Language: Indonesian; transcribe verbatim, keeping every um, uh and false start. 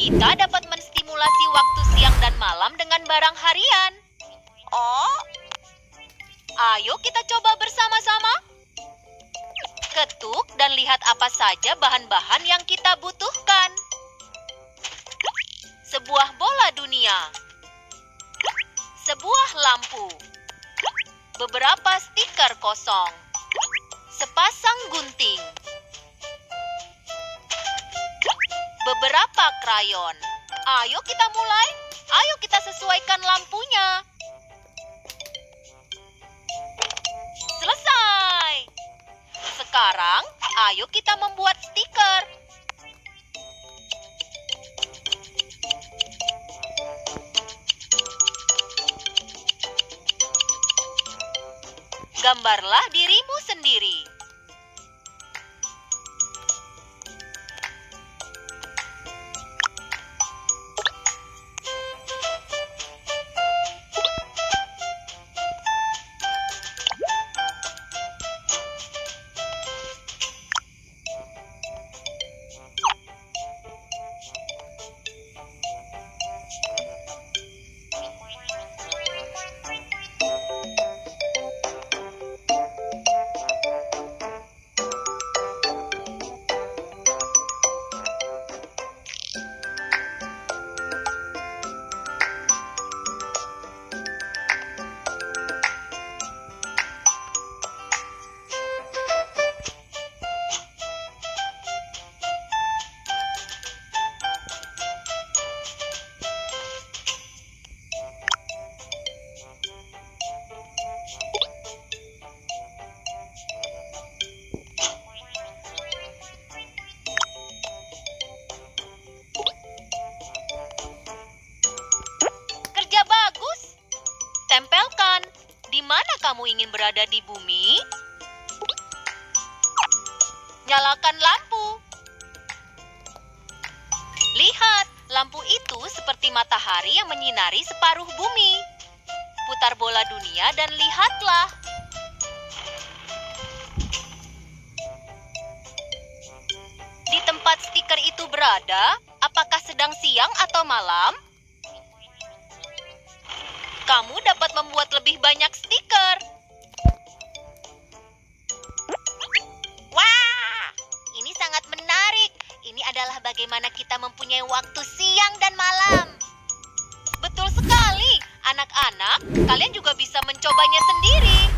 Kita dapat menstimulasi waktu siang dan malam dengan barang harian. Oh, Ayo kita coba bersama-sama. Ketuk dan lihat apa saja bahan-bahan yang kita butuhkan. Sebuah bola dunia. Sebuah lampu. Beberapa stiker kosong. Sepasang gunting. Beberapa krayon. Ayo kita mulai. Ayo kita sesuaikan lampunya. Selesai. Sekarang, ayo kita membuat stiker. Gambarlah dirimu sendiri. Kerja bagus. Tempelkan. Di mana kamu ingin berada di bumi? Nyalakan lampu. Lihat, lampu itu seperti matahari yang menyinari separuh bumi. Putar bola dunia dan lihatlah. Di tempat stiker itu berada, apakah sedang siang atau malam? Kamu dapat membuat lebih banyak stiker. wah, ini sangat menarik. Ini adalah bagaimana kita mempunyai waktu siang dan malam. Betul sekali. Anak-anak, kalian juga bisa mencobanya sendiri.